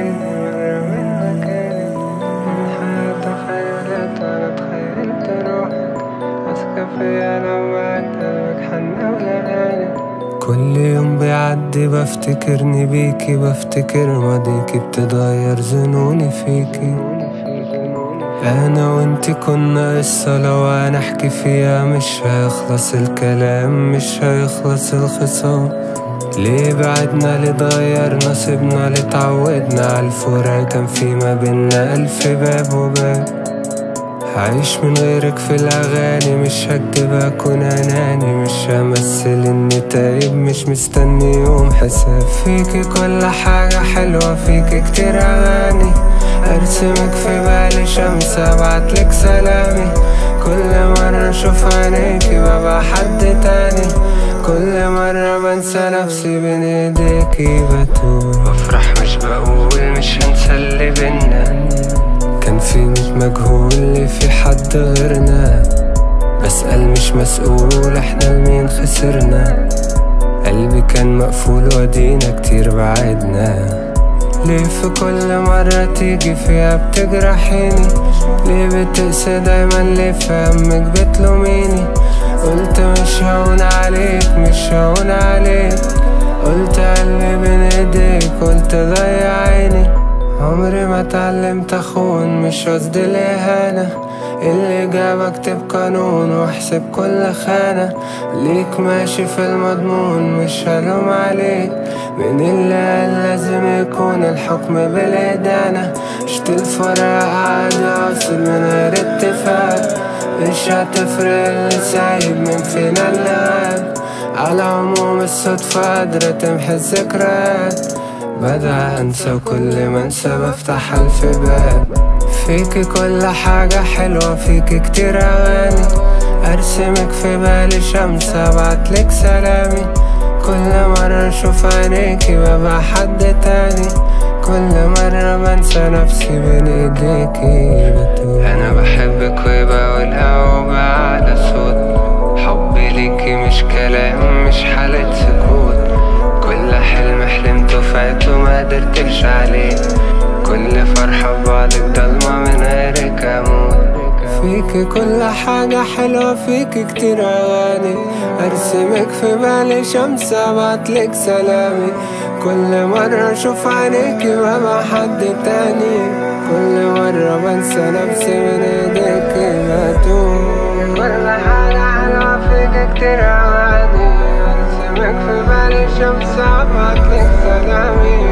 فيني مرة من مكاني، من حياة تخيلت وأنا تخيلت روحك ماسكة فيا لو معاك قلبك حن ولقاني. كل يوم بيعدي بفتكرني بيكي، بفتكر ماضيكي بتتغير ظنوني فيكي. انا وانتي كنا قصة لو هنحكي فيها مش هيخلص الكلام، مش هيخلص الخصام. ليه بعدنا، ليه اتغيرنا، سيبنا، ليه اتعودنا عالفراق، كان في ما بينا ألف باب وباب. هعيش من غيرك في الأغاني، مش هكدب أكون أناني، مش همثل إني تايب، مش مستني يوم حساب. فيكي كل حاجة حلوة، فيكي كتير أغاني، أرسمك في بالي شمس أبعتلك سلامي. كل مرة أشوف عينيكي ببقى حد تاني، كل مرة بنسى نفسي بين ايديكي بتوه. بفرح مش بقول مش هنسى اللي بينا، كان في مش مجهول اللي في حد غيرنا. بسأل مش مسؤول احنا لمين خسرنا، قلبي كان مقفول ودينا كتير بعدنا. ليه في كل مرة تيجي فيها بتجرحيني، ليه بتقسي دايما، ليه في همك بتلوميني. قلت مش هون عليك، مش هون عليك، قلت قلبي بين ايديك، قلت ضيع عيني. عمري ما اتعلمت اخون، مش قصدي الاهانة، اللي جابك اكتب قانون واحسب كل خانة. ليك ماشي في المضمون مش هلوم عليك، من اللي قال لازم يكون الحكم بالإدانة. شت الفراق عادي اصل من غير اتفاق، مش هتفرق اللي سايب من فينا اللي غاب. على العموم الصدفة قادرة تمحي الذكريات، بدأ أنسى وكل ما أنسى بفتح ألف باب. فيكي كل حاجة حلوة، فيكي كتير أغاني، أرسمك في بالي شمس أبعتلك سلامي. كل مرة أشوف عينيكي ببقى حد تاني، كل مرة بنسى نفسي بين ايديكي بتوه. أنا بحبك وبقولها وبعلى صوت، حبي ليكي مش كلام مش حالة سكوت. كل حلم حلمته فات وما قدرتش عليه، كل فرحة ببعدك ضلمة من غيرك أموت. فيكي كل حاجة حلوة، فيكي كتير أغاني، أرسمك في بالي شمس أبعتلك سلامي. كل مرة أشوف عينيكي ببقى حد تاني، كل مرة بنسى نفسي من ايديكي بتوه. كل حاجة حلوة، فيكي كتير أغاني، أرسمك في بالي شمس أبعتلك سلامي.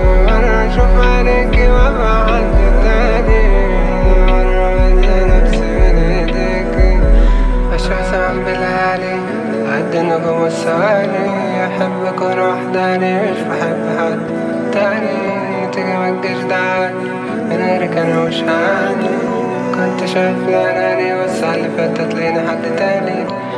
مرة أشوف عينيكي ببقى حد تاني، مرة بنسى نفسي من ايديكي. أشوف زمان بليالي عد النجوم والثواني، أحبك وأنا وحداني مش بحب حد تاني. تيجي متجيش دعاني من غيرك أنا مش هعاني، كنت شايف أناني بس عاللي فات تلاقيني حد تاني.